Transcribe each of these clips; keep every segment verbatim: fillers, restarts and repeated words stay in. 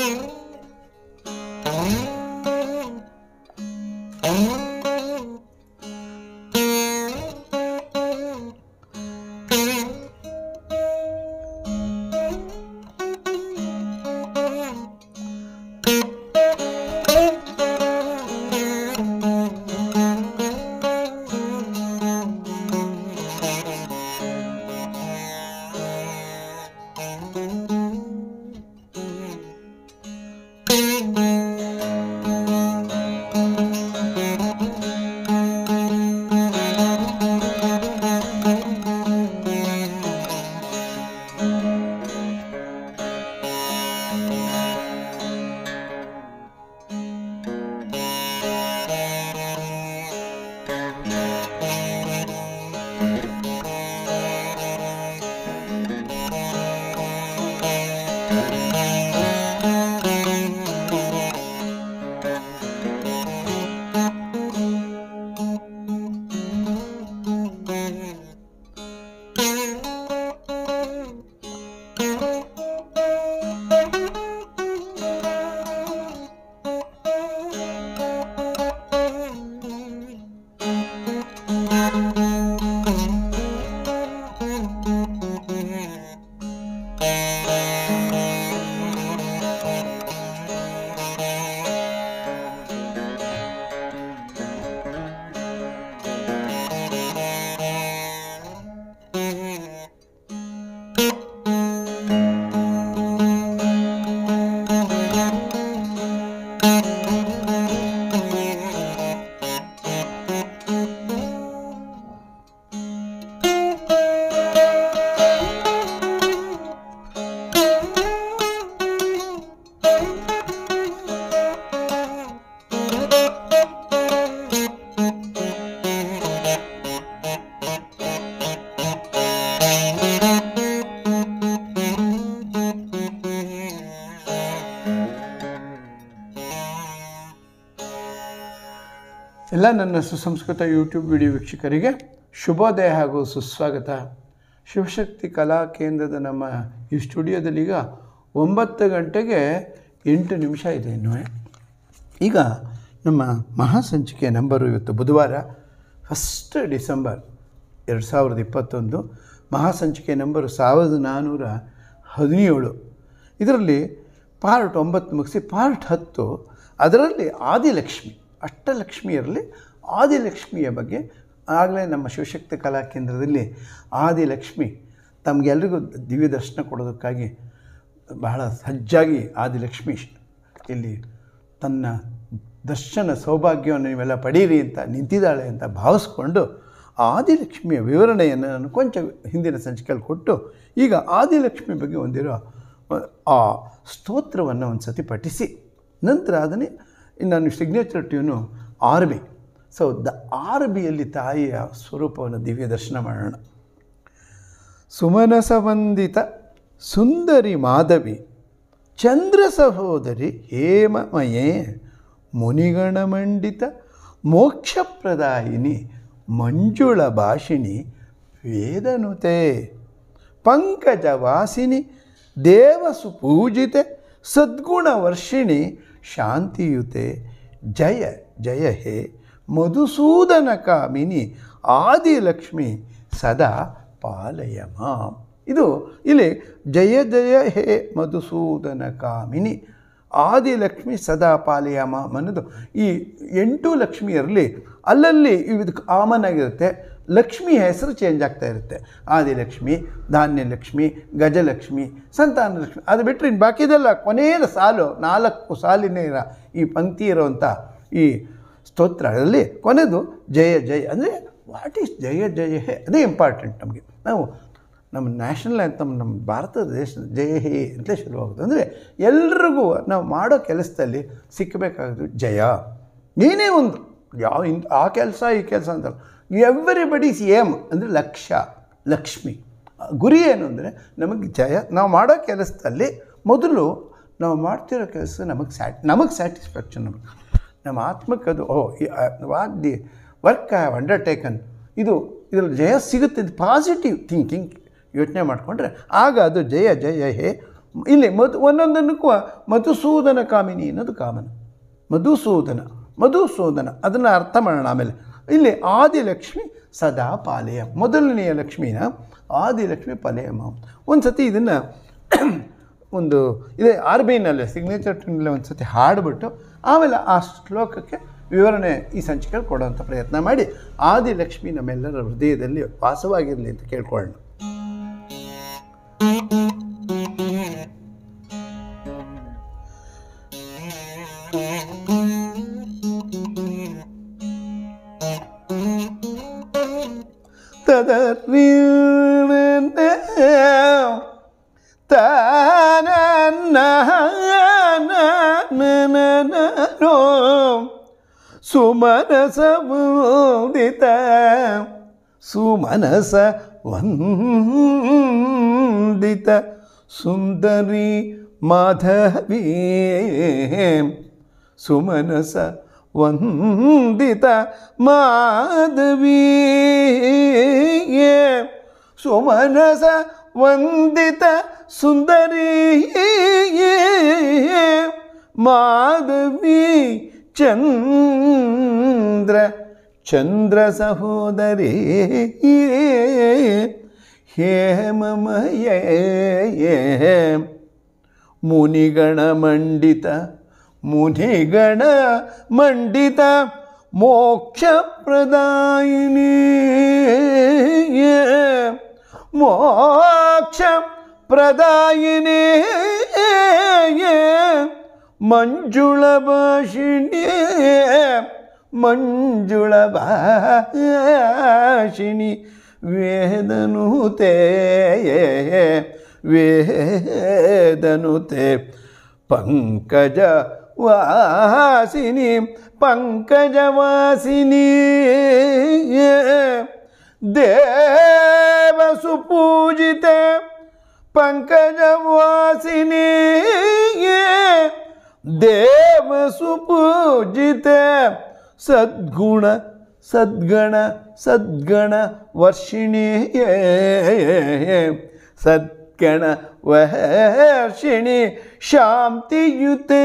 ಎಲ್ಲ ನನ್ನ ಸುಸಂಸ್ಕೃತ ಯೂಟ್ಯೂಬ್ ವಿಡಿಯೋ ವೀಕ್ಷಕರಿಗೆ ಶುಭೋದಯ ಹಾಗೂ ಸುಸ್ವಾಗತ. ಶಿವಶಕ್ತಿ ಕಲಾ ಕೇಂದ್ರದ ನಮ್ಮ ಈ ಸ್ಟುಡಿಯೋದಲ್ಲೀಗ ಒಂಬತ್ತು ಗಂಟೆಗೆ ಎಂಟು ನಿಮಿಷ ಇದೆ. ಇನ್ನೂ ಈಗ ನಮ್ಮ ಮಹಾಸಂಚಿಕೆ ನಂಬರು ಇವತ್ತು ಬುಧವಾರ ಫಸ್ಟ್ ಡಿಸೆಂಬರ್ ಎರಡು ಸಾವಿರದ ಇಪ್ಪತ್ತೊಂದು. ಮಹಾಸಂಚಿಕೆ ನಂಬರು ಸಾವಿರದ ನಾನ್ನೂರ ಹದಿನೇಳು. ಇದರಲ್ಲಿ ಪಾರ್ಟ್ ಒಂಬತ್ತು ಮುಗಿಸಿ ಪಾರ್ಟ್ ಹತ್ತು, ಅದರಲ್ಲಿ ಆದಿಲಕ್ಷ್ಮಿ ಅಷ್ಟಲಕ್ಷ್ಮಿಯರಲ್ಲಿ ಆದಿಲಕ್ಷ್ಮಿಯ ಬಗ್ಗೆ ಆಗಲೇ ನಮ್ಮ ಶಿವಶಕ್ತಿ ಕಲಾ ಕೇಂದ್ರದಲ್ಲಿ ಆದಿಲಕ್ಷ್ಮಿ ತಮಗೆಲ್ಲರಿಗೂ ದಿವ್ಯ ದರ್ಶನ ಕೊಡೋದಕ್ಕಾಗಿ ಬಹಳ ಸಜ್ಜಾಗಿ ಆದಿಲಕ್ಷ್ಮಿ ಇಲ್ಲಿ ತನ್ನ ದರ್ಶನ ಸೌಭಾಗ್ಯವನ್ನು ನೀವೆಲ್ಲ ಪಡೀರಿ ಅಂತ ನಿಂತಿದ್ದಾಳೆ ಅಂತ ಭಾವಿಸ್ಕೊಂಡು ಆದಿಲಕ್ಷ್ಮಿಯ ವಿವರಣೆಯನ್ನು ನಾನು ಕೊಂಚ ಹಿಂದಿನ ಸಂಚಿಕೆಯಲ್ಲಿ ಕೊಟ್ಟು ಈಗ ಆದಿಲಕ್ಷ್ಮಿ ಬಗ್ಗೆ ಒಂದಿರೋ ಆ ಸ್ತೋತ್ರವನ್ನು ಒಂದು ಸತಿ ಪಠಿಸಿ ನಂತರ ಅದನ್ನೇ ನಾನು signature tune R B. So the R ಬಿಯಲ್ಲಿ ತಾಯಿಯ ಸ್ವರೂಪವನ್ನು ದಿವ್ಯ ದರ್ಶನ ಮಾಡೋಣ. ಸುಮನಸವಂದಿತ ಸುಂದರಿ ಮಾಧವಿ ಚಂದ್ರ ಸಹೋದರಿ ಹೇಮಮಯೇ ಮುನಿಗಣಮಂಡಿತ ಮೋಕ್ಷಪ್ರದಾಯಿನಿ ಮಂಜುಳ ಭಾಷಿಣಿ ವೇದನುತೆ ಪಂಕಜವಾಸಿನಿ ದೇವಸುಪೂಜಿತೆ ಸದ್ಗುಣವರ್ಷಿಣಿ ಶಾಂತಿಯುತೆ ಜಯ ಜಯ ಹೇ ಮಧುಸೂದನ ಕಾಮಿನಿ ಆದಿಲಕ್ಷ್ಮಿ ಸದಾ ಪಾಲಯ ಮಾಂ. ಇದು ಇಲ್ಲಿ ಜಯ ಜಯ ಹೇ ಮಧುಸೂದನ ಕಾಮಿನಿ ಆದಿಲಕ್ಷ್ಮಿ ಸದಾ ಪಾಲಯ ಮಾಂ ಅನ್ನೋದು ಈ ಎಂಟು ಲಕ್ಷ್ಮಿಯರಲ್ಲಿ ಅಲ್ಲಲ್ಲಿ ಇದು ಕಾಮನ್ ಆಗಿರುತ್ತೆ. ಲಕ್ಷ್ಮಿ ಹೆಸರು ಚೇಂಜ್ ಆಗ್ತಾ ಇರುತ್ತೆ. ಆದಿಲಕ್ಷ್ಮಿ, ಧಾನ್ಯಲಕ್ಷ್ಮಿ, ಗಜಲಕ್ಷ್ಮಿ, ಸಂತಾನಲಕ್ಷ್ಮಿ. ಅದು ಬಿಟ್ಟರೆ ಇನ್ನು ಬಾಕಿದೆಲ್ಲ ಕೊನೆಯ ಸಾಲು ನಾಲ್ಕು ಸಾಲಿನ ಇರೋ ಈ ಪಂಕ್ತಿ ಇರೋವಂಥ ಈ ಸ್ತೋತ್ರಗಳಲ್ಲಿ ಕೊನೆಯದು ಜಯ ಜಯ ಅಂದರೆ ವಾಟ್ ಈಸ್ ಜಯ ಜಯ ಹೇ, ಅದೇ ಇಂಪಾರ್ಟೆಂಟ್ ನಮಗೆ. ನಾವು ನಮ್ಮ ನ್ಯಾಷನಲ್ ಆ್ಯಂಥಮ್ ನಮ್ಮ ಭಾರತದ ದೇಶದ ಜಯ ಹೇ ಅಂತಲೇ ಶುರುವಾಗುತ್ತೆ. ಅಂದರೆ ಎಲ್ರಿಗೂ ನಾವು ಮಾಡೋ ಕೆಲಸದಲ್ಲಿ ಸಿಕ್ಕಬೇಕಾಗೋದು ಜಯ. ಏನೇ ಒಂದು ಯಾವ ಇನ್ ಆ ಕೆಲಸ ಈ ಕೆಲಸ ಅಂತಲ್ಲ, ಎವ್ರಿಬಡೀಸ್ ಏಮ್ ಅಂದರೆ ಲಕ್ಷ್ಯ, ಲಕ್ಷ್ಮಿ. ಗುರಿ ಏನು ಅಂದರೆ ನಮಗೆ ಜಯ. ನಾವು ಮಾಡೋ ಕೆಲಸದಲ್ಲಿ ಮೊದಲು ನಾವು ಮಾಡ್ತಿರೋ ಕೆಲಸ ನಮಗೆ ಸ್ಯಾಟ್ ನಮಗೆ ಸ್ಯಾಟಿಸ್ಫ್ಯಾಕ್ಷನ್, ನಮಗೆ ನಮ್ಮ ಆತ್ಮಕ್ಕೆ ಅದು oh what the work I have undertaken, ಇದು ಇದರಲ್ಲಿ ಜಯ ಸಿಗುತ್ತೆ. ಇದು ಪಾಸಿಟಿವ್ ಥಿಂಕಿಂಗ್ ಯೋಚನೆ ಮಾಡಿಕೊಂಡ್ರೆ ಆಗ ಅದು ಜಯ ಜಯ ಹೇ ಇಲ್ಲಿ ಮಧು ಒಂದೊಂದನ್ನಕ್ಕೂ ಮಧುಸೂದನ ಕಾಮಿನಿ ಅನ್ನೋದು ಕಾಮನ. ಮಧುಸೂದನ ಮಧುಸೂದನ ಅದನ್ನು ಅರ್ಥ ಮಾಡೋಣ ಆಮೇಲೆ. ಇಲ್ಲಿ ಆದಿಲಕ್ಷ್ಮಿ ಸದಾ ಪಾಲಯ, ಮೊದಲನೆಯ ಲಕ್ಷ್ಮೀನ ಆದಿಲಕ್ಷ್ಮಿ ಪಾಲಯಮ್ಮ. ಒಂದು ಸತಿ ಇದನ್ನು ಒಂದು ಇದೇ ಆರ್ ಬಿ ಐನಲ್ಲಿ ಸಿಗ್ನೇಚರ್ ಟ್ಯೂನಲ್ಲಿ ಒಂದು ಸತಿ ಹಾಡಿಬಿಟ್ಟು ಆಮೇಲೆ ಆ ಶ್ಲೋಕಕ್ಕೆ ವಿವರಣೆ ಈ ಸಂಚಿಕೆಯಲ್ಲಿ ಕೊಡುವಂಥ ಪ್ರಯತ್ನ ಮಾಡಿ ಆದಿಲಕ್ಷ್ಮಿ ನಮ್ಮೆಲ್ಲರ ಹೃದಯದಲ್ಲಿ ವಾಸವಾಗಿರಲಿ ಅಂತ ಕೇಳ್ಕೊಳ್ಳೋಣ. ಸುಮನಸ ವಂದಿತ ಸುಮನಸ ವಂದಿತ ಸುಂದರಿ ಮಾಧವಿ ಸುಮನಸ ವಂದಿತ ಮಾಧವಿ ಸುಮನಸ ವಂದಿತ ಸುಂದರಿ ಮಾಧವಿ ಚಂದ್ರ ಚಂದ್ರ ಸಹೋದರಿ ಹೇಮಮಯ ಮುನಿಗಣ ಮಂಡಿತ ಮುನಿಗಣ ಮಂಡಿತ ಮೋಕ್ಷ ಪ್ರದಾಯಿನಿ ಮೋಕ್ಷ ಪ್ರದಾಯಿನಿ ಮಂಜುಳ ಭಾಷಿಣಿ ಮಂಜುಳ ಭಾಷಿಣಿ ವೇದನುತೆ ವೇದನುತೆ ಪಂಕಜ ವಾಸಿನಿ ಪಂಕಜವಾಸಿನಿ ದೇವ ಸುಪೂಜಿತೆ ಪಂಕಜವಾಸಿನಿ ದೇವ ಸುಪೂಜಿತೆ ಸದ್ಗುಣ ಸದ್ಗಣ ಸದ್ಗಣ ವರ್ಷಿಣಿ ಸದ್ಗಣ ವರ್ಷಿಣಿ ಶಾಂತಿಯುತೆ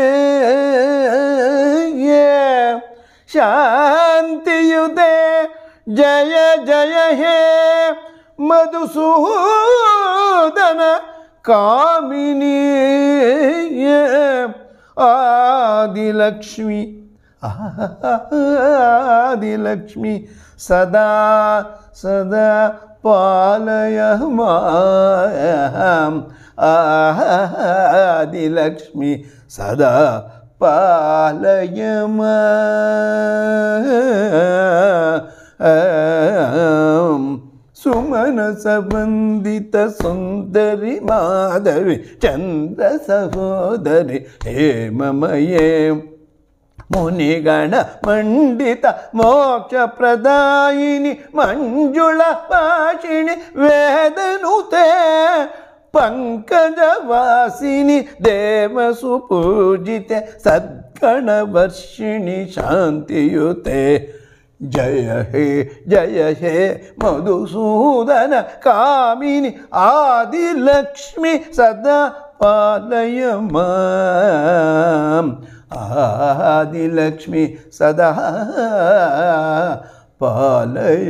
ಶಾಂತಿಯುತೆ ಜಯ ಜಯ ಹೇ ಮಧುಸೂದನ ಕಾಮಿನಿ ಆದಿಲಕ್ಷ್ಮಿ ಆದಿಲಕ್ಷ್ಮಿ ಸದಾ ಸದಾ ಪಾಲಯ ಮಾಂ ಆದಿಲಕ್ಷ್ಮಿ ಸದಾ ಪಾಲಯ ಮಾಂ ಸುಮನಸ ವಂದಿತ ಸುಂದರಿ ಮಾಧವಿ ಚಂದ್ರ ಸಹೋದರಿ ಹೇಮಮಯೇ ಮುನಿಗಣ ಮಂಡಿತ ಮೋಕ್ಷ ಪ್ರದಾಯಿನಿ ಮಂಜುಳ ಭಾಷಿಣಿ ವೇದನುತೆ ಪಂಕಜವಾಸಿನಿ ದೇವ ಸುಪೂಜಿತೆ ಸದ್ಗಣ ವರ್ಷಿಣಿ ಶಾಂತಿಯುತೆ ಜಯ ಹೇ ಜಯ ಹೇ ಮಧುಸೂದನ ಕಾಮಿನಿ ಆದಿಲಕ್ಷ್ಮಿ ಸದಾ ಪಾಲಯ ಮಾಂ ಆದಿಲಕ್ಷ್ಮಿ ಸದಾ ಪಾಲಯ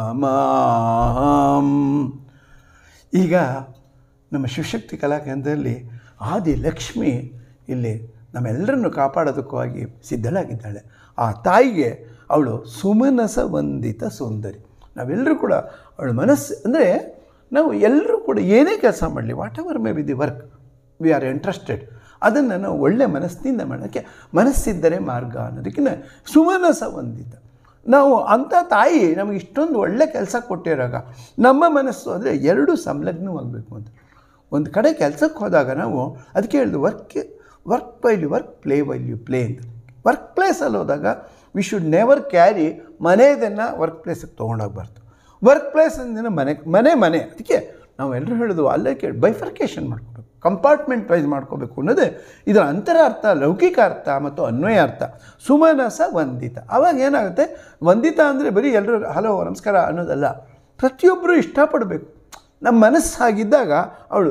ಮಾಂ. ಈಗ ನಮ್ಮ ಶಿವಶಕ್ತಿ ಕಲಾಕೇಂದ್ರದಲ್ಲಿ ಆದಿಲಕ್ಷ್ಮಿ ಇಲ್ಲಿ ನಮ್ಮೆಲ್ಲರನ್ನು ಕಾಪಾಡೋದಕ್ಕಾಗಿ ಸಿದ್ಧಳಾಗಿದ್ದಾಳೆ. ಆ ತಾಯಿಗೆ ಅವಳು ಸುಮನಸ ವಂದಿತ ಸುಂದರಿ. ನಾವೆಲ್ಲರೂ ಕೂಡ ಅವಳ ಮನಸ್ಸು ಅಂದರೆ ನಾವು ಎಲ್ಲರೂ ಕೂಡ ಏನೇ ಕೆಲಸ ಮಾಡಲಿ, whatever may be the work we are interested, ಅದನ್ನು ನಾವು ಒಳ್ಳೆಯ ಮನಸ್ಸಿನಿಂದ ಮಾಡೋಕ್ಕೆ ಮನಸ್ಸಿದ್ದರೆ ಮಾರ್ಗ ಅನ್ನೋದಕ್ಕಿಂತ ಸುಮನಸ ವಂದಿತ. ನಾವು ಅಂಥ ತಾಯಿ ನಮಗೆ ಇಷ್ಟೊಂದು ಒಳ್ಳೆ ಕೆಲಸ ಕೊಟ್ಟಿರಾಗ ನಮ್ಮ ಮನಸ್ಸು ಅಂದರೆ ಎರಡು ಸಂಲಗ್ನವಾಗಬೇಕು ಅಂತ. ಒಂದು ಕಡೆ ಕೆಲಸಕ್ಕೆ ಹೋದಾಗ ನಾವು ಅದಕ್ಕೆ ಹೇಳಿದು work work while you work, play while you play ಅಂತ. ವರ್ಕ್ ಪ್ಲೇಸಲ್ಲಿ ಹೋದಾಗ ವಿ ಶುಡ್ ನೆವರ್ ಕ್ಯಾರಿ ಮನೆಯದನ್ನು ವರ್ಕ್ ಪ್ಲೇಸಿಗೆ ತೊಗೊಂಡೋಗ್ಬಾರ್ದು. ವರ್ಕ್ ಪ್ಲೇಸ್ ಅಂದಿನ ಮನೆ ಮನೆ ಮನೆ ಅದಕ್ಕೆ ನಾವು ಎಲ್ಲರೂ ಹೇಳೋದು ಅಲ್ಲೇ ಕೇಳಿ ಬೈಫರ್ಕೇಷನ್ ಮಾಡ್ಕೋಬೇಕು, ಕಂಪಾರ್ಟ್ಮೆಂಟ್ ವೈಸ್ ಮಾಡ್ಕೋಬೇಕು ಅನ್ನೋದೇ ಇದರ ಅಂತರಾರ್ಥ, ಲೌಕಿಕ ಅರ್ಥ ಮತ್ತು ಅನ್ವಯ ಅರ್ಥ. ಸುಮನಸ ವಂದಿತ ಆವಾಗ ಏನಾಗುತ್ತೆ, ವಂದಿತ ಅಂದರೆ ಬರೀ ಎಲ್ಲರೂ ಹಲೋ ನಮಸ್ಕಾರ ಅನ್ನೋದಲ್ಲ, ಪ್ರತಿಯೊಬ್ಬರು ಇಷ್ಟಪಡಬೇಕು. ನಮ್ಮ ಮನಸ್ಸು ಹಾಗಿದ್ದಾಗ ಅವಳು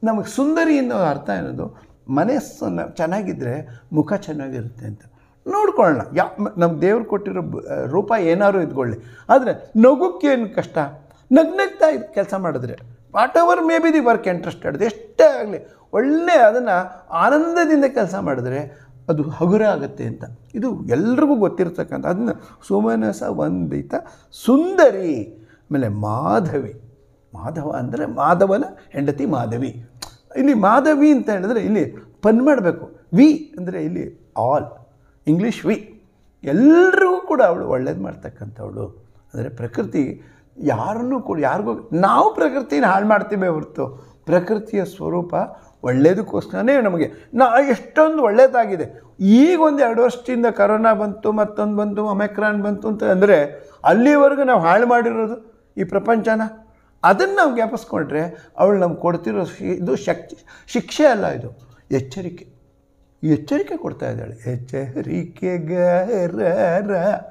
ನಮಗೆ ಸುಂದರಿ ಅನ್ನೋ ಅರ್ಥ ಏನದು, ಮನಸ್ಸು ಚೆನ್ನಾಗಿದ್ದರೆ ಮುಖ ಚೆನ್ನಾಗಿರುತ್ತೆ ಅಂತ. ನೋಡ್ಕೊಳ್ಳೋಣ, ಯಾ ನಮ್ಮ ದೇವ್ರು ಕೊಟ್ಟಿರೋ ರೂಪ ಏನಾದ್ರು ಇದ್ಕೊಳ್ಳಿ, ಆದರೆ ನಗುಕ್ಕೇನು ಕಷ್ಟ? ನಗ್ನಗ್ತಾ ಇದು ಕೆಲಸ ಮಾಡಿದ್ರೆ whatever may be the work interested, ಎಷ್ಟೇ ಆಗಲಿ ಒಳ್ಳೆ ಅದನ್ನು ಆನಂದದಿಂದ ಕೆಲಸ ಮಾಡಿದ್ರೆ ಅದು ಹಗುರ ಆಗುತ್ತೆ ಅಂತ. ಇದು ಎಲ್ರಿಗೂ ಗೊತ್ತಿರ್ತಕ್ಕಂಥ, ಅದನ್ನು ಸುಮನಸ ವಂದಿತ ಸುಂದರಿ. ಆಮೇಲೆ ಮಾಧವಿ, ಮಾಧವ ಅಂದರೆ ಮಾಧವನ ಹೆಂಡತಿ ಮಾಧವಿ. ಇಲ್ಲಿ ಮಾಧವಿ ಅಂತ ಹೇಳಿದ್ರೆ ಇಲ್ಲಿ ಪನ್ ಮಾಡಬೇಕು, ವಿ ಅಂದರೆ ಇಲ್ಲಿ ಆಲ್, ಇಂಗ್ಲೀಷ್ ವಿ, ಎಲ್ರಿಗೂ ಕೂಡ ಅವಳು ಒಳ್ಳೇದು ಮಾಡ್ತಕ್ಕಂಥವಳು. ಅಂದರೆ ಪ್ರಕೃತಿ ಯಾರನ್ನೂ ಕೂಡ ಯಾರಿಗೂ, ನಾವು ಪ್ರಕೃತಿನ ಹಾಳು ಮಾಡ್ತೀವಿ ಹೊರತು ಪ್ರಕೃತಿಯ ಸ್ವರೂಪ ಒಳ್ಳೆಯದಕ್ಕೋಸ್ಕರನೇ ನಮಗೆ ನಾ ಎಷ್ಟೊಂದು ಒಳ್ಳೆಯದಾಗಿದೆ. ಈಗ ಒಂದು ಎರಡು ವರ್ಷದಿಂದ ಕರೋನಾ ಬಂತು, ಮತ್ತೊಂದು ಬಂತು, ಒಮೆಕ್ರಾನ್ ಬಂತು ಅಂತ ಅಂದರೆ ಅಲ್ಲಿವರೆಗೂ ನಾವು ಹಾಳು ಮಾಡಿರೋದು ಈ ಪ್ರಪಂಚನ, ಅದನ್ನು ನಾವು ಜ್ಞಾಪಿಸ್ಕೊಂಡ್ರೆ ಅವಳು ನಮ್ಗೆ ಕೊಡ್ತಿರೋ ಇದು ಶಕ್ತಿ ಶಿಕ್ಷೆ ಅಲ್ಲ, ಇದು ಎಚ್ಚರಿಕೆ. ಎಚ್ಚರಿಕೆ ಕೊಡ್ತಾ ಇದ್ದಾಳೆ. ಎಚ್ಚರಿಕೆಗಾರ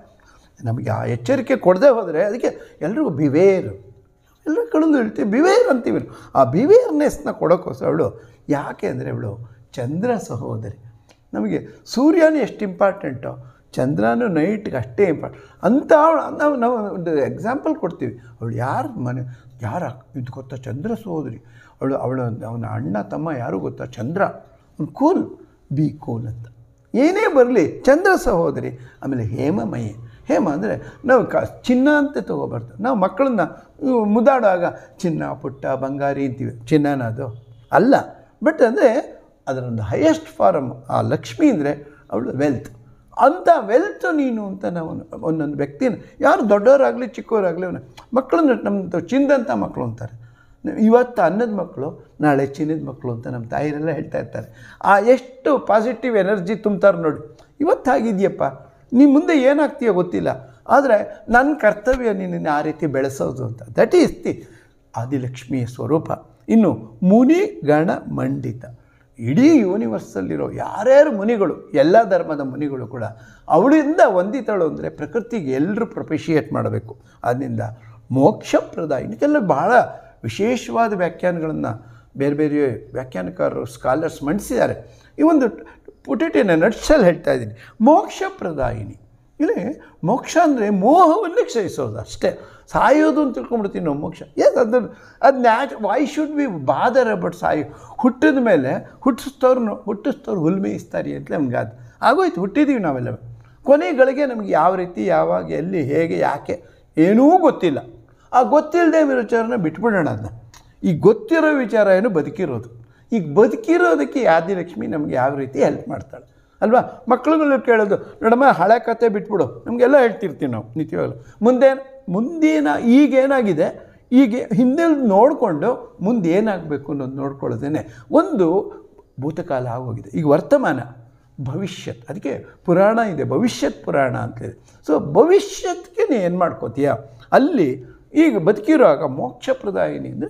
ನಮಗೆ ಆ ಎಚ್ಚರಿಕೆ ಕೊಡದೆ ಹೋದರೆ ಅದಕ್ಕೆ ಎಲ್ರಿಗೂ ಬಿವೇರ್, ಎಲ್ಲರೂ ಕಳೆದು ಹೇಳ್ತೀವಿ ಬಿವೇರ್ ಅಂತೀವಿ. ಆ ಬಿವೇರ್ನೆಸ್ನ ಕೊಡೋಕ್ಕೋಸ್ಕರ ಅವಳು, ಯಾಕೆ ಅಂದರೆ ಅವಳು ಚಂದ್ರ ಸಹೋದರಿ. ನಮಗೆ ಸೂರ್ಯನೇ ಎಷ್ಟು ಇಂಪಾರ್ಟೆಂಟೋ ಚಂದ್ರನೂ ನೈಟ್ಗೆ ಅಷ್ಟೇ ಇಂಪಾರ್ಟೆಂಟ್ ಅಂತ ಅವಳು. ನಾವು ನಾವು ಒಂದು ಎಕ್ಸಾಂಪಲ್ ಕೊಡ್ತೀವಿ. ಅವಳು ಯಾರು ಮನೆ ಯಾರು ಇದು ಗೊತ್ತಾ? ಚಂದ್ರ ಸಹೋದರಿ. ಅವಳು ಅವಳು ಅವನ ಅಣ್ಣ ತಮ್ಮ ಯಾರು ಗೊತ್ತಾ? ಚಂದ್ರ. ಅವ್ನು ಕೂಲ್, ಬಿ ಕೂಲ್ ಅಂತ. ಏನೇ ಬರಲಿ ಚಂದ್ರ ಸಹೋದರಿ. ಆಮೇಲೆ ಹೇಮಮಯಿ. ಹೇಮ ಅಂದರೆ ನಾವು ಕ ಚಿನ್ನ ಅಂತ ತೊಗೊಬಾರ್ದು. ನಾವು ಮಕ್ಕಳನ್ನ ಮುದ್ದಾಡುವಾಗ ಚಿನ್ನ ಪುಟ್ಟ ಬಂಗಾರಿ ಅಂತೀವಿ, ಚಿನ್ನನ ಅದು ಅಲ್ಲ. ಬಟ್ ಅಂದರೆ ಅದರೊಂದು ಹೈಯೆಸ್ಟ್ ಫಾರಮ್ ಆ ಲಕ್ಷ್ಮಿ ಅಂದರೆ ಅವಳು ವೆಲ್ತ್. ಅಂಥ ವೆಲ್ತ್ ನೀನು ಅಂತ ನಾವು ಒಂದೊಂದು ವ್ಯಕ್ತಿನ, ಯಾರು ದೊಡ್ಡವರಾಗಲಿ ಚಿಕ್ಕವರಾಗಲಿ ಅವನ ಮಕ್ಕಳನ್ನ ನಮ್ಮದು ಚಿನ್ನದಂಥ ಮಕ್ಕಳು ಅಂತಾರೆ. ಇವತ್ತು ಅನ್ನದ ಮಕ್ಕಳು, ನಾಳೆ ಚಿನ್ನದ ಮಕ್ಕಳು ಅಂತ ನಮ್ಮ ತಾಯಿರೆಲ್ಲ ಹೇಳ್ತಾ ಇರ್ತಾರೆ. ಆ ಎಷ್ಟು ಪಾಸಿಟಿವ್ ಎನರ್ಜಿ ತುಂಬ್ತಾರೆ ನೋಡಿ. ಇವತ್ತು ಆಗಿದೆಯಪ್ಪ, ನೀ ಮುಂದೆ ಏನಾಗ್ತೀಯೋ ಗೊತ್ತಿಲ್ಲ, ಆದರೆ ನನ್ನ ಕರ್ತವ್ಯ ನಿನ್ನ ಆ ರೀತಿ ಬೆಳೆಸೋದು ಅಂತ. ದಟ್ ಈಸ್ ದಿ ಆದಿಲಕ್ಷ್ಮಿಯ ಸ್ವರೂಪ. ಇನ್ನು ಮುನಿ ಗಣ ಮಂಡಿತ. ಇಡೀ ಯೂನಿವರ್ಸಲ್ಲಿರೋ ಯಾರ್ಯಾರು ಮುನಿಗಳು, ಎಲ್ಲ ಧರ್ಮದ ಮುನಿಗಳು ಕೂಡ ಅವಳಿಂದ ವಂದಿತಳು. ಅಂದರೆ ಪ್ರಕೃತಿಗೆ ಎಲ್ಲರೂ ಪ್ರೊಪಿಷಿಯೇಟ್ ಮಾಡಬೇಕು. ಅದರಿಂದ ಮೋಕ್ಷಪ್ರದ. ಇದಕ್ಕೆಲ್ಲ ಬಹಳ ವಿಶೇಷವಾದ ವ್ಯಾಖ್ಯಾನಗಳನ್ನು ಬೇರೆ ಬೇರೆ ವ್ಯಾಖ್ಯಾನಕಾರರು ಸ್ಕಾಲರ್ಸ್ ಮಂಡಿಸಿದ್ದಾರೆ. ಈ ಒಂದು ಪುಟಿಟಿನ ನಟ್ಸಲ್ಲಿ ಹೇಳ್ತಾ ಇದ್ದೀನಿ. ಮೋಕ್ಷಪ್ರದಾಯಿನಿ. ಇಲ್ಲಿ ಮೋಕ್ಷ ಅಂದರೆ ಮೋಹವನ್ನು ಕ್ಷಯಿಸೋದು ಅಷ್ಟೇ. ಸಾಯೋದು ಅಂತ ತಿಳ್ಕೊಂಡ್ಬಿಡ್ತೀವಿ ನಾವು ಮೋಕ್ಷ. ಎಸ್, ಅದು ಅದು natch why should be bother but ಸಾಯೋ. ಹುಟ್ಟಿದ ಮೇಲೆ ಹುಟ್ಟಿಸ್ತವ್ರನ್ನು ಹುಟ್ಟಿಸ್ತವ್ರು ಹುಲ್ ಮೇಯಿಸ್ತಾರೆ ಅಂತ ನಮ್ಗೆ ಅದು ಆಗೋಯ್ತು. ಹುಟ್ಟಿದ್ದೀವಿ ನಾವೆಲ್ಲ. ಕೊನೆಗಳಿಗೆ ನಮಗೆ ಯಾವ ರೀತಿ, ಯಾವಾಗ, ಎಲ್ಲಿ, ಹೇಗೆ, ಯಾಕೆ ಏನೂ ಗೊತ್ತಿಲ್ಲ. ಆ ಗೊತ್ತಿಲ್ಲದೆ ವಿಚಾರನ ಬಿಟ್ಬಿಡೋಣ. ಅದನ್ನ ಈಗ ಗೊತ್ತಿರೋ ವಿಚಾರ ಏನು ಬದುಕಿರೋದು. ಈಗ ಬದುಕಿರೋದಕ್ಕೆ ಆದಿಲಕ್ಷ್ಮಿ ನಮಗೆ ಯಾವ ರೀತಿ ಹೆಲ್ಪ್ ಮಾಡ್ತಾಳೆ ಅಲ್ವಾ? ಮಕ್ಕಳುಗಳು ಕೇಳೋದು, ನೋಡಮ್ಮ ಹಳೆ ಕತೆ ಬಿಟ್ಬಿಡು, ನಮಗೆಲ್ಲ ಹೇಳ್ತಿರ್ತೀವಿ ನಾವು ನಿತ್ಯವಾಗಲೂ. ಮುಂದೆ ಮುಂದೇನ ಈಗೇನಾಗಿದೆ, ಈಗ ಹಿಂದೆ ನೋಡಿಕೊಂಡು ಮುಂದೆ ಏನಾಗಬೇಕು ಅನ್ನೋದು ನೋಡ್ಕೊಳ್ಳೋದೇನೆ ಒಂದು ಭೂತಕಾಲ ಆಗೋಗಿದೆ. ಈಗ ವರ್ತಮಾನ, ಭವಿಷ್ಯತ್. ಅದಕ್ಕೆ ಪುರಾಣ ಇದೆ, ಭವಿಷ್ಯತ್ ಪುರಾಣ ಅಂತೇಳಿ. ಸೊ ಭವಿಷ್ಯತ್ಗೆ ನೀ ಏನು ಮಾಡ್ಕೋತೀಯ ಅಲ್ಲಿ. ಈಗ ಬದುಕಿರುವಾಗ ಮೋಕ್ಷಪ್ರದಾಯಿನಿ ಅಂದರೆ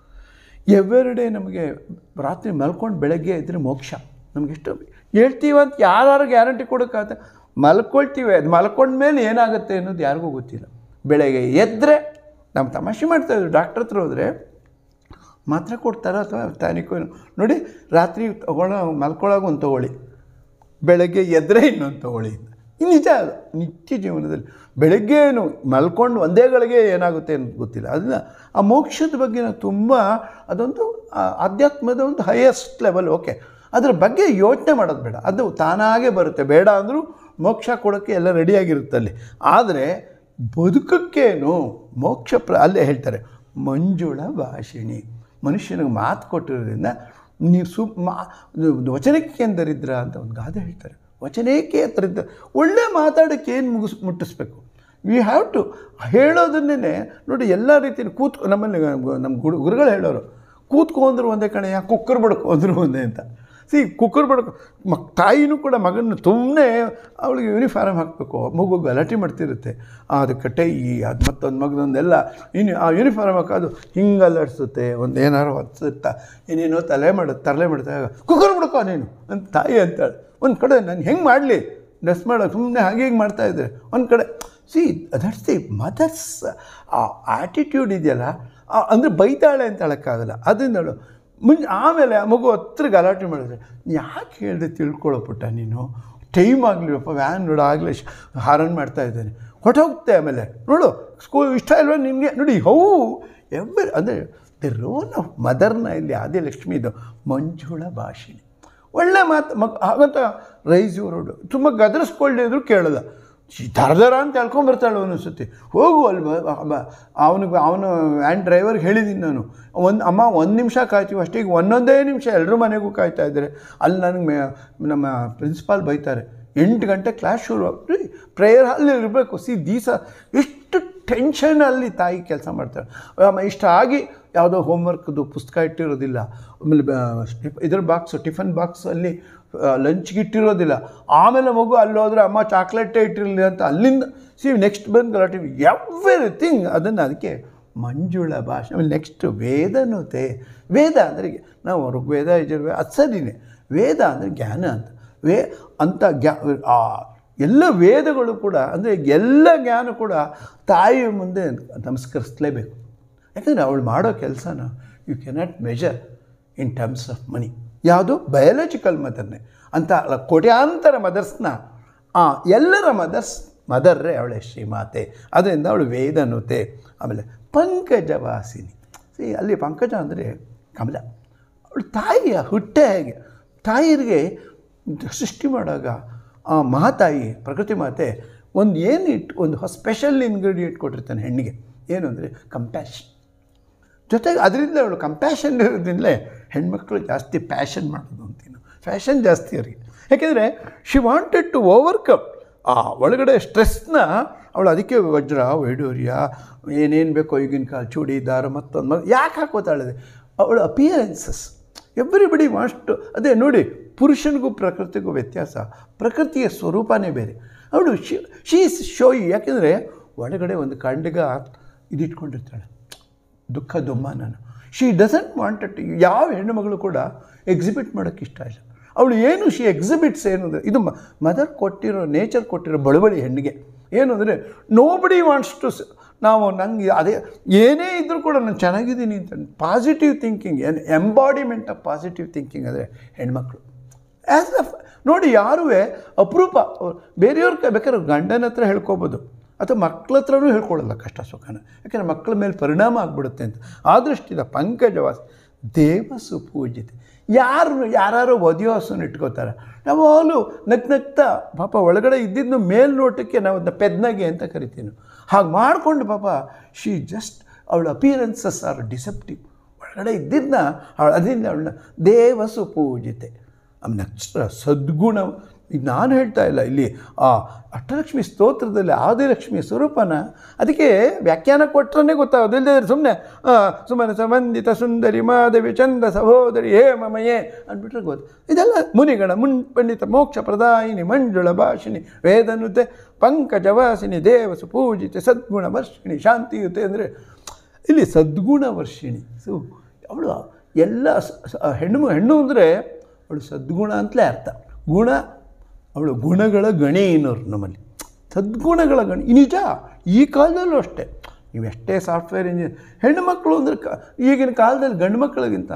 ಎವ್ರಿ ನಮಗೆ ರಾತ್ರಿ ಮಲ್ಕೊಂಡು ಬೆಳಗ್ಗೆ ಇದ್ದರೆ ಮೋಕ್ಷ ನಮಗೆಷ್ಟು ಹೇಳ್ತೀವಂತ ಯಾರು ಗ್ಯಾರಂಟಿ ಕೊಡೋಕ್ಕಾಗತ್ತೆ? ಮಲ್ಕೊಳ್ತೀವಿ, ಅದು ಮಲ್ಕೊಂಡ್ಮೇಲೆ ಏನಾಗುತ್ತೆ ಅನ್ನೋದು ಯಾರಿಗೂ ಗೊತ್ತಿಲ್ಲ. ಬೆಳಗ್ಗೆ ಎದ್ದರೆ ನಮ್ಮ ತಮಾಷೆ ಮಾಡ್ತಾಯಿದ್ರು. ಡಾಕ್ಟ್ರ್ ಹತ್ರ ಹೋದರೆ ಮಾತ್ರೆ ಕೊಡ್ತಾರ ಅಥವಾ ಟಾನಿಕೋ ನೋಡಿ, ರಾತ್ರಿ ತೊಗೊಳ್ಳೋ ಮಲ್ಕೊಳ್ಳೋಕೆ ಒಂದು ತೊಗೊಳ್ಳಿ, ಬೆಳಗ್ಗೆ ಎದ್ದರೆ ಇನ್ನೊಂದು ತೊಗೊಳ್ಳಿ. ನಿಜ, ಅದು ನಿತ್ಯ ಜೀವನದಲ್ಲಿ ಬೆಳಗ್ಗೆನು ಮಲ್ಕೊಂಡು ಒಂದೇ ಗಳಿಗೆ ಏನಾಗುತ್ತೆ ಅನ್ನೋದು ಗೊತ್ತಿಲ್ಲ. ಅದನ್ನ ಆ ಮೋಕ್ಷದ ಬಗ್ಗೆ ನಾವು ತುಂಬ, ಅದೊಂದು ಆಧ್ಯಾತ್ಮದ ಒಂದು ಹೈಯೆಸ್ಟ್ ಲೆವೆಲ್. ಓಕೆ, ಅದ್ರ ಬಗ್ಗೆ ಯೋಚನೆ ಮಾಡೋದು ಬೇಡ, ಅದು ತಾನಾಗೇ ಬರುತ್ತೆ. ಬೇಡ ಅಂದರೂ ಮೋಕ್ಷ ಕೊಡೋಕ್ಕೆ ಎಲ್ಲ ರೆಡಿಯಾಗಿರುತ್ತೆ ಅಲ್ಲಿ. ಆದರೆ ಬದುಕಕ್ಕೇನು ಮೋಕ್ಷ ಪ್ರ ಅಲ್ಲೇ ಹೇಳ್ತಾರೆ ಮಂಜುಳ ಭಾಷಿಣಿ. ಮನುಷ್ಯನಿಗೆ ಮಾತು ಕೊಟ್ಟಿರೋದ್ರಿಂದ ನೀವು ಸು ಮಾ ವಚನಕ್ಕೆ ದರಿದ್ರ ಅಂತ ಒಂದು ಗಾದೆ ಹೇಳ್ತಾರೆ. ವಚನಕ್ಕೆ ದರಿದ್ರ. ಒಳ್ಳೆ ಮಾತಾಡೋಕ್ಕೆ ಏನು ಮುಗಿಸ್ ಮುಟ್ಟಿಸ್ಬೇಕು. ವಿ ಹ್ಯಾವ್ ಟು ಹೇಳೋದನ್ನೇ ನೋಡಿ. ಎಲ್ಲ ರೀತಿಯಲ್ಲಿ ಕೂತ್ಕೊ, ನಮ್ಮಲ್ಲಿ ನಮ್ಮ ಗುರು ಗುರುಗಳು ಹೇಳೋರು, ಕೂತ್ಕೊಂಡ್ರು ಒಂದೇ ಕಣೆಯ, ಕುಕ್ಕರ್ ಬಡ್ಕೊಂಡ್ರು ಒಂದೇ ಅಂತ. ಸಿ ಕುಕ್ಕರ್ ಬಡ್ಕೊ ಮಕ್ ತಾಯಿನೂ ಕೂಡ ಮಗನ ಸುಮ್ಮನೆ ಅವಳಿಗೆ ಯೂನಿಫಾರ್ಮ್ ಹಾಕಬೇಕು, ಮಗು ಗಲಾಟೆ ಮಾಡ್ತಿರುತ್ತೆ, ಅದಕ್ಕೆ ಟೈ ಅದು ಮತ್ತೊಂದು ಮಗದೊಂದೆಲ್ಲ ಇನ್ನು ಆ ಯೂನಿಫಾರ್ಮ್ ಹಾಕೋದು ಹಿಂಗೆ ಅಲ್ಲಾಡಿಸುತ್ತೆ, ಒಂದು ಏನಾರು ಹೊತ್ಸುತ್ತಾ ಏನೇನೋ ತಲೆ ಮಾಡುತ್ತೆ ತರಲೆ ಮಾಡುತ್ತೆ. ಕುಕ್ಕರ್ ಬಡ್ಕೋ ನೀನು ಅಂತ ತಾಯಿ ಅಂತಾಳೆ. ಒಂದು ಕಡೆ ನಾನು ಹೆಂಗೆ ಮಾಡಲಿ ಡ್ರೆಸ್ ಮಾಡೋಕೆ ಸುಮ್ಮನೆ ಹಾಗೆ ಹಿಂಗೆ ಮಾಡ್ತಾಯಿದ್ರೆ ಒಂದು ಕಡೆ. ಸಿ ದಟ್ಸ್ ದಿ ಮದರ್ಸ್ ಆ ಆ್ಯಟಿಟ್ಯೂಡ್ ಇದೆಯಲ್ಲ, ಅಂದರೆ ಬೈತಾಳೆ ಅಂತ ಹೇಳೋಕ್ಕಾಗಲ್ಲ. ಅದರಿಂದ ಮುಂಚೆ ಆಮೇಲೆ ಆ ಮಗು ಹತ್ರ ಗಲಾಟೆ ಮಾಡಿದ್ರೆ, ಯಾಕೆ ಹೇಳಿದೆ ತಿಳ್ಕೊಳ್ಳೋ ಪುಟ್ಟ ನೀನು, ಟೈಮ್ ಆಗಲಿವಪ್ಪ, ವ್ಯಾನ್ ನೋಡು ಆಗಲೇ ಹಾರನ್ ಮಾಡ್ತಾ ಇದ್ದೇನೆ, ಹೊಟ್ಟೋಗುತ್ತೆ. ಆಮೇಲೆ ನೋಡು ಸ್ಕೂಲ್ ಇಷ್ಟ ಇಲ್ವ ನಿಮಗೆ, ನೋಡಿ ಹೌ ಎವ್ರಿ ಅಂದರೆ ದಿ ರೋಲ್ ಆಫ್ ಮದರ್ನ ಇಲ್ಲಿ ಆದಿಲಕ್ಷ್ಮಿದು ಮಂಜುಳ ಭಾಷಿಣಿ. ಒಳ್ಳೆ ಮಾತು ಮಗ್ ಹಾಗಂತ ರೈಸ್ ರೋಡು ತುಂಬ ಗದರಿಸ್ಕೊಳ್ಳಿದ್ರು ಕೇಳಲ್ಲ, ದರ ದರ ಅಂತ ಹೇಳ್ಕೊಂಬರ್ತಾಳೆ ಒಂದೊಂದ್ಸತಿ. ಹೋಗು ಅಲ್ಲಿ ಅವನಿಗೆ ಅವನು ವ್ಯಾನ್ ಡ್ರೈವರ್ಗೆ ಹೇಳಿದ್ದೀನಿ ನಾನು, ಒಂದು ಅಮ್ಮ ಒಂದು ನಿಮಿಷ ಕಾಯ್ತೀವಿ ಅಷ್ಟೇ, ಈಗ ಒಂದೊಂದೇ ನಿಮಿಷ ಎಲ್ಲರೂ ಮನೆಗೂ ಕಾಯ್ತಾ ಇದ್ದಾರೆ. ಅಲ್ಲಿ ನನಗೆ ಮೇ ನಮ್ಮ ಪ್ರಿನ್ಸಿಪಾಲ್ ಬೈತಾರೆ, ಎಂಟು ಗಂಟೆ ಕ್ಲಾಸ್ ಶುರು ಆಗ್ರಿ, ಪ್ರೇಯರ್ ಅಲ್ಲಿ ಇರಬೇಕು. ಸಿ ದೀಸ ಎಷ್ಟು ಟೆನ್ಷನಲ್ಲಿ ತಾಯಿ ಕೆಲಸ ಮಾಡ್ತಾಳೆ. ಇಷ್ಟ ಆಗಿ ಯಾವುದೋ ಹೋಮ್ವರ್ಕ್ದು ಪುಸ್ತಕ ಇಟ್ಟಿರೋದಿಲ್ಲ, ಆಮೇಲೆ ಇದ್ರ ಬಾಕ್ಸು ಟಿಫನ್ ಬಾಕ್ಸಲ್ಲಿ ಲಂಚ್ಗೆ ಇಟ್ಟಿರೋದಿಲ್ಲ. ಆಮೇಲೆ ಮಗು ಅಲ್ಲಿ ಹೋದರೆ ಅಮ್ಮ ಚಾಕ್ಲೇಟೇ ಇಟ್ಟಿರಲಿಲ್ಲ ಅಂತ ಅಲ್ಲಿಂದ ಸಿ ನೆಕ್ಸ್ಟ್ ಬಂದು ಗಲಾಟೆ ಎವ್ರಿಥಿಂಗ್. ಅದನ್ನು ಅದಕ್ಕೆ ಮಂಜುಳ ಭಾಷೆ. ಆಮೇಲೆ ನೆಕ್ಸ್ಟ್ ವೇದನುತೆ. ವೇದ ಅಂದರೆ ನಾವು ಋಗ್ವೇದ ಯಜುರ್ವೇದ ಅದು ಸರಿನೇ, ವೇದ ಅಂದರೆ ಜ್ಞಾನ ಅಂತ. ವೇ ಅಂತ ಗ್ಯಾ ಆ ಎಲ್ಲ ವೇದಗಳು ಕೂಡ ಅಂದರೆ ಎಲ್ಲ ಜ್ಞಾನ ಕೂಡ ತಾಯಿಯ ಮುಂದೆ ನಮಸ್ಕರಿಸಲೇಬೇಕು. ಯಾಕಂದರೆ ಅವಳು ಮಾಡೋ ಕೆಲಸನ you cannot measure in terms of money. ಯಾವುದು ಬಯಾಲಜಿಕಲ್ ಮದರ್ನೇ ಅಂತ ಅಲ್ಲ, ಕೋಟ್ಯಾಂತರ ಮದರ್ಸ್ನ ಆ ಎಲ್ಲರ ಮದರ್ಸ್ ಮದರ್ರೇ ಅವಳೆ ಶ್ರೀಮಾತೆ. ಅದರಿಂದ ಅವಳು ವೇದನುತೆ. ಆಮೇಲೆ ಪಂಕಜವಾಸಿನಿ. ಸಿ ಅಲ್ಲಿ ಪಂಕಜ ಅಂದರೆ ಕಮಲ. ಅವಳು ತಾಯಿಯ ಹುಟ್ಟೆ ಹೇಗೆ, ತಾಯಿಯರಿಗೆ ಸೃಷ್ಟಿ ಮಾಡುವಾಗ ಆ ಮಹಾತಾಯಿ ಪ್ರಕೃತಿ ಮಾತೆ ಒಂದು ಏನು ಇಟ್ಟು ಒಂದು ಸ್ಪೆಷಲ್ ಇಂಗ್ರೀಡಿಯೆಂಟ್ ಕೊಟ್ಟಿರ್ತಾನೆ ಹೆಣ್ಣಿಗೆ, ಏನು ಅಂದರೆ ಕಂಪ್ಯಾಷನ್. ಜೊತೆಗೆ ಅದರಿಂದ ಅವಳು ಕಂಪ್ಯಾಷನ್ ಇರೋದ್ರಿಂದಲೇ ಹೆಣ್ಮಕ್ಳು ಜಾಸ್ತಿ ಪ್ಯಾಷನ್ ಮಾಡೋದು ಅಂತೀನು, ಫ್ಯಾಷನ್ ಜಾಸ್ತಿ ಅವರಿಗೆ. ಯಾಕೆಂದರೆ ಶಿ ವಾಂಟೆಡ್ ಟು ಓವರ್ಕಮ್ ಆ ಒಳಗಡೆ ಸ್ಟ್ರೆಸ್ನ. ಅವಳು ಅದಕ್ಕೆ ವಜ್ರ ವೈಡೂರ್ಯ ಏನೇನು ಬೇಕೋ ಈಗಿನ ಕಾಲ ಚೂಡಿದಾರ ಮತ್ತೊಂದು ಯಾಕೆ ಹಾಕೋತಾಳಿದೆ, ಅವಳ ಅಪಿಯರೆನ್ಸಸ್ ಎವ್ರಿಬಡಿ ವಾಂಟ್ಸ್. ಅದೇ ನೋಡಿ, ಪುರುಷನಿಗೂ ಪ್ರಕೃತಿಗೂ ವ್ಯತ್ಯಾಸ, ಪ್ರಕೃತಿಯ ಸ್ವರೂಪನೇ ಬೇರೆ. ಅವಳು ಶಿ ಶೀ ಶೋಯಿ. ಯಾಕೆಂದರೆ ಒಳಗಡೆ ಒಂದು ಖಂಡಿಗ ಇದಿಟ್ಕೊಂಡಿರ್ತಾಳೆ, ದುಃಖ ದುಮ್ಮಾನನ. She doesn't wanted to. ಯಾವ ಹೆಣ್ಣುಮಗಳು ಕೂಡ ಎಕ್ಸಿಬಿಟ್ ಮಾಡೋಕ್ಕೆ ಇಷ್ಟ ಇಲ್ಲ. ಅವಳು ಏನು ಶಿ ಎಕ್ಸಿಬಿಟ್ಸ್ ಏನು ಅಂದರೆ, ಇದು ಮದರ್ ಕೊಟ್ಟಿರೋ ನೇಚರ್ ಕೊಟ್ಟಿರೋ ಬಳುವಳಿ ಹೆಣ್ಣಿಗೆ. ಏನು ಅಂದರೆ ನೋಬಡಿ ವಾಂಟ್ಸ್ ಟು ನಾವು ನಂಗೆ ಅದೇ ಏನೇ ಇದ್ದರೂ ಕೂಡ ನಾನು ಚೆನ್ನಾಗಿದ್ದೀನಿ ಅಂತ ಪಾಸಿಟಿವ್ ಥಿಂಕಿಂಗ್, ಏನು ಎಂಬಾಡಿಮೆಂಟ್ ಆಫ್ ಪಾಸಿಟಿವ್ ಥಿಂಕಿಂಗ್ ಅಂದರೆ ಹೆಣ್ಮಕ್ಳು. ಆ್ಯಸ್ ಅ ನೋಡಿ ಯಾರೂ ಅಪರೂಪ ಬೇರೆಯವ್ರ ಬೇಕಾದ್ರೆ ಗಂಡನ ಹತ್ರ ಹೇಳ್ಕೊಬೋದು ಅಥವಾ ಮಕ್ಕಳ ಹತ್ರನೂ ಹೇಳ್ಕೊಳ್ಳಲ್ಲ ಕಷ್ಟ ಸುಖನ, ಯಾಕೆಂದರೆ ಮಕ್ಕಳ ಮೇಲೆ ಪರಿಣಾಮ ಆಗಿಬಿಡುತ್ತೆ ಅಂತ. ಆ ದೃಷ್ಟಿಯಿಂದ ಪಂಕಜವಾಸ ದೇವಸು ಪೂಜಿತೆ. ಯಾರು ಯಾರು ಒದೆಯೋ ಹಸುನ ಇಟ್ಕೋತಾರೆ, ಯಾವಾಗಲೂ ನಗ್ ನಗ್ತಾ ಪಾಪ ಒಳಗಡೆ ಇದ್ದಿದ್ದು ಮೇಲ್ನೋಟಕ್ಕೆ ನಾವು ಅದನ್ನ ಪೆದ್ನಗೆ ಅಂತ ಕರಿತೀವಿ. ಹಾಗೆ ಮಾಡಿಕೊಂಡು ಪಾಪ ಶಿ ಜಸ್ಟ್ ಅವಳ ಅಪಿಯರೆನ್ಸಸ್ ಆರ್ ಡಿಸೆಪ್ಟಿವ್. ಒಳಗಡೆ ಇದ್ದಿದ್ದನ್ನ ಅವಳು ಅದರಿಂದ ಅವಳನ್ನ ದೇವಸು ಪೂಜಿತೆ. ಆಮೇಲೆ ಅಕ್ಷರ ಸದ್ಗುಣ. ಈಗ ನಾನು ಹೇಳ್ತಾ ಇಲ್ಲ, ಇಲ್ಲಿ ಆ ಅಷ್ಟಲಕ್ಷ್ಮಿ ಸ್ತೋತ್ರದಲ್ಲಿ ಆದಿಲಕ್ಷ್ಮಿ ಸ್ವರೂಪನ ಅದಕ್ಕೆ ವ್ಯಾಖ್ಯಾನ ಕೊಟ್ಟರೆ ಗೊತ್ತಾಗೋದು. ಇಲ್ಲದೆ ಸುಮ್ಮನೆ ಸುಮ್ಮನೆ ಸಂಬಂಧಿತ ಸುಂದರಿ ಮಾಧವಿ ಚಂದ ಸಹೋದರಿ ಹೇ ಮಮಯೇ ಅಂದ್ಬಿಟ್ರೆ ಗೊತ್ತು. ಇದೆಲ್ಲ ಮುನಿಗಣ ಮುನ್ ಪಂಡಿತ ಮೋಕ್ಷ ಪ್ರದಾಯಿನಿ ಮಂಜುಳ ಭಾಷಿಣಿ ವೇದನುತೆ ಪಂಕಜವಾಸಿನಿ ದೇವಸು ಪೂಜಿತೆ ಸದ್ಗುಣ ವರ್ಷಿಣಿ ಶಾಂತಿಯುತೆ. ಅಂದರೆ ಇಲ್ಲಿ ಸದ್ಗುಣ ವರ್ಷಿಣಿ. ಸೊ ಅವಳು ಎಲ್ಲ ಹೆಣ್ಣು ಹೆಣ್ಣು ಅಂದರೆ ಅವಳು ಸದ್ಗುಣ ಅಂತಲೇ ಅರ್ಥ. ಗುಣ ಅವಳು ಗುಣಗಳ ಗಣಿ ಏನೋರು ನಮ್ಮಲ್ಲಿ, ಸದ್ಗುಣಗಳ ಗಣಿ. ನಿಜ ಈ ಕಾಲದಲ್ಲೂ ಅಷ್ಟೇ. ನೀವು ಎಷ್ಟೇ ಸಾಫ್ಟ್ವೇರ್ ಇಂಜಿನಿಯರ್ ಹೆಣ್ಣು ಮಕ್ಕಳು ಅಂದರೆ ಕ ಈಗಿನ ಕಾಲದಲ್ಲಿ ಗಂಡು ಮಕ್ಕಳಿಗಿಂತ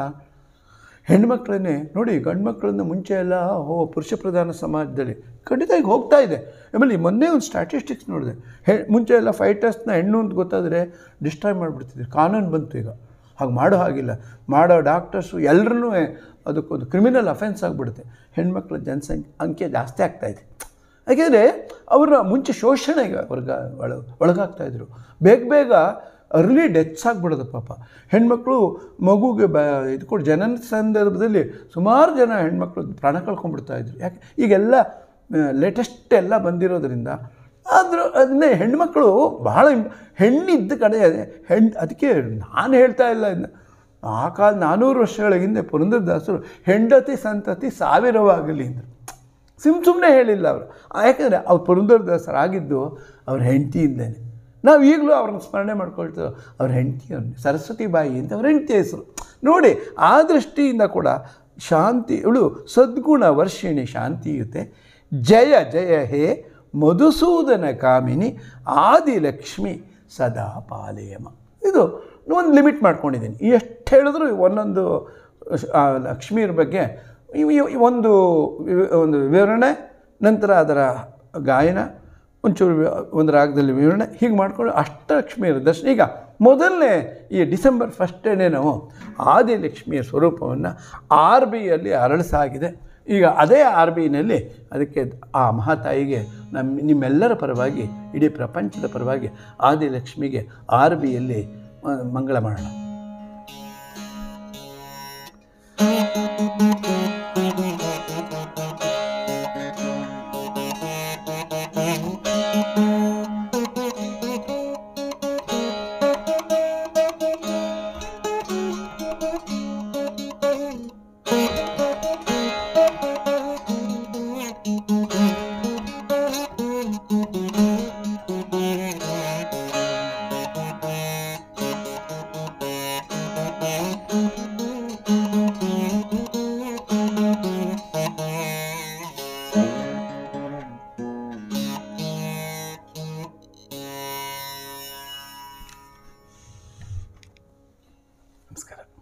ಹೆಣ್ಣು ಮಕ್ಕಳನ್ನೇ ನೋಡಿ. ಗಂಡು ಮಕ್ಕಳನ್ನ ಮುಂಚೆ ಎಲ್ಲ ಹೋ ಪುರುಷ ಪ್ರಧಾನ ಸಮಾಜದಲ್ಲಿ ಖಂಡಿತ ಈಗ ಹೋಗ್ತಾ ಇದೆ. ಆಮೇಲೆ ಮೊನ್ನೆ ಒಂದು ಸ್ಟ್ಯಾಟಿಸ್ಟಿಕ್ಸ್ ನೋಡಿದೆ, ಹೆ ಮುಂಚೆ ಎಲ್ಲ ಫೈಟರ್ಸ್ನ ಹೆಣ್ಣು ಅಂತ ಗೊತ್ತಾದರೆ ಡಿಸ್ಟ್ರಾಯ್ ಮಾಡಿಬಿಡ್ತಿದ್ರು. ಕಾನೂನು ಬಂತು ಈಗ, ಹಾಗೆ ಮಾಡೋ ಹಾಗಿಲ್ಲ. ಮಾಡೋ ಡಾಕ್ಟರ್ಸು ಎಲ್ಲರೂ ಅದಕ್ಕೊಂದು ಕ್ರಿಮಿನಲ್ ಅಫೆನ್ಸ್ ಆಗಿಬಿಡುತ್ತೆ. ಹೆಣ್ಮಕ್ಳ ಜನಸಂಖ್ಯೆ ಅಂಕೆ ಜಾಸ್ತಿ ಆಗ್ತಾಯಿದೆ. ಯಾಕೆಂದರೆ ಅವರ ಮುಂಚೆ ಶೋಷಣೆಗೆ ವರ್ಗ ಒಳ ಒಳಗಾಗ್ತಾಯಿದ್ರು. ಬೇಗ ಬೇಗ ಅರ್ಲಿ ಡೆತ್ಸ್ ಆಗಿಬಿಡೋದು ಪಾಪ. ಹೆಣ್ಮಕ್ಳು ಮಗುಗೆ ಬ ಇದು ಕೊಟ್ಟು ಜನನ ಸಂದರ್ಭದಲ್ಲಿ ಸುಮಾರು ಜನ ಹೆಣ್ಮಕ್ಳು ಪ್ರಾಣ ಕಳ್ಕೊಂಡ್ಬಿಡ್ತಾಯಿದ್ರು. ಯಾಕೆ ಈಗೆಲ್ಲ ಲೇಟೆಸ್ಟ್ ಎಲ್ಲ ಬಂದಿರೋದ್ರಿಂದ. ಆದರೂ ಅದನ್ನೇ ಹೆಣ್ಮಕ್ಳು ಬಹಳ ಹೆಣ್ಣಿದ್ದ ಕಡೆ ಹೆಣ್ಣು. ಅದಕ್ಕೆ ನಾನು ಹೇಳ್ತಾ ಇಲ್ಲ ಇದನ್ನ. ಆ ಕಾಲ ನಾನ್ನೂರು ವರ್ಷಗಳ ಹಿಂದೆ ಪುರಂದರದಾಸರು ಹೆಂಡತಿ ಸಂತತಿ ಸಾವಿರವಾಗಲಿ ಅಂದರು. ಸುಮ್ಮ ಸುಮ್ಮನೆ ಹೇಳಿಲ್ಲ ಅವರು. ಯಾಕೆಂದರೆ ಅವ್ರು ಪುರಂದರದಾಸರಾಗಿದ್ದು ಅವ್ರ ಹೆಂಡತಿಯಿಂದಲೇ. ನಾವು ಈಗಲೂ ಅವ್ರನ್ನ ಸ್ಮರಣೆ ಮಾಡ್ಕೊಳ್ತೇವೆ. ಅವ್ರ ಹೆಂಡತಿಯವ್ರನ್ನೇ ಸರಸ್ವತಿ ಬಾಯಿ ಅಂತ ಅವ್ರ ಹೆಂಡತಿ ಹೆಸರು. ನೋಡಿ ಆ ದೃಷ್ಟಿಯಿಂದ ಕೂಡ ಶಾಂತಿ ಇವಳು ಸದ್ಗುಣ ವರ್ಷಿಣಿ ಶಾಂತಿಯುತೆ ಜಯ ಜಯ ಹೇ ಮಧುಸೂದನ ಕಾಮಿನಿ ಆದಿಲಕ್ಷ್ಮಿ ಸದಾ ಪಾಲಯಮ. ಇದು ಒಂದು ಲಿಮಿಟ್ ಮಾಡ್ಕೊಂಡಿದ್ದೀನಿ. ಎಷ್ಟು ಹೇಳಿದ್ರು ಒಂದೊಂದು ಆ ಲಕ್ಷ್ಮಿಯರ ಬಗ್ಗೆ ಇವ್- ಇವ್- ಒಂದು ವಿವ- ಒಂದು ವಿವರಣೆ, ನಂತರ ಅದರ ಗಾಯನ, ಒಂಚೂರು ವಿ- ಒಂದು ರಾಗದಲ್ಲಿ ವಿವರಣೆ, ಹೀಗೆ ಮಾಡಿಕೊಂಡು ಅಷ್ಟಲಕ್ಷ್ಮಿಯರ ದರ್ಶನ. ಈಗ ಮೊದಲನೇ ಈ ಡಿಸೆಂಬರ್ ಫಸ್ಟೇನೆ ನಾವು ಆದಿಲಕ್ಷ್ಮಿಯ ಸ್ವರೂಪವನ್ನು ಆರ್ ಬಿಯಲ್ಲಿ ಅರಳಿಸಾಗಿದೆ. ಈಗ ಅದೇ ಆರ್ ಬಿನಲ್ಲಿ ಅದಕ್ಕೆ ಆ ಮಹಾತಾಯಿಗೆ ನಮ್ಮ ನಿಮ್ಮೆಲ್ಲರ ಪರವಾಗಿ, ಇಡೀ ಪ್ರಪಂಚದ ಪರವಾಗಿ ಆದಿಲಕ್ಷ್ಮಿಗೆ ಆರ್ ಬಿಯಲ್ಲಿ ಮಂಗಳ ಮಾಡೋಣ. ನಮಸ್ಕಾರ.